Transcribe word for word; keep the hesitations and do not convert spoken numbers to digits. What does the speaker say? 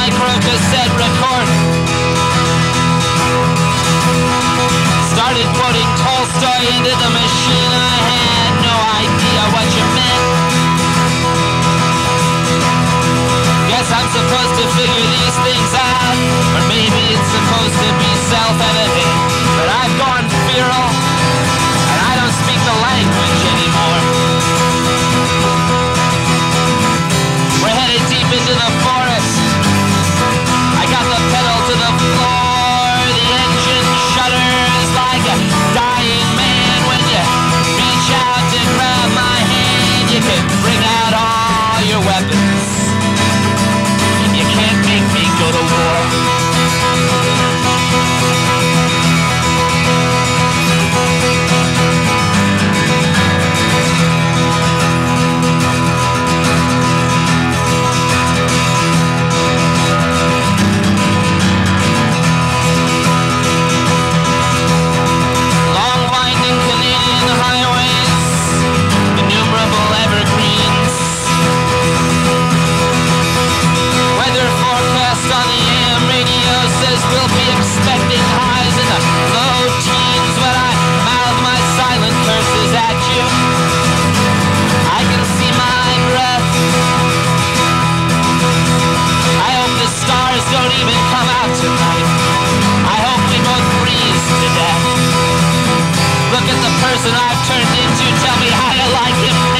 micro-cassette recorder. Started quoting Tolstoy into the machine. I had no idea what you meant. Guess I'm supposed to figure these things out, or maybe it's supposed to be self-evident. But I've gone feral, and I don't speak the language anymore. We're headed deep into the forest. I got the pedal to the floor. The engine shudders like a dying man. When you reach out to grab my hand, you can bring out all your weapons. You can't make me go to war. Long winding Canadian highways, innumerable evergreens. Weather forecast on the A M radio says we'll be expecting highs in the low teens, but I mouth my silent curses at you. I can see my breath. I hope the stars don't even come out tonight. I hope we both freeze to death. Look at the person I've turned into. Tell me how you like him now.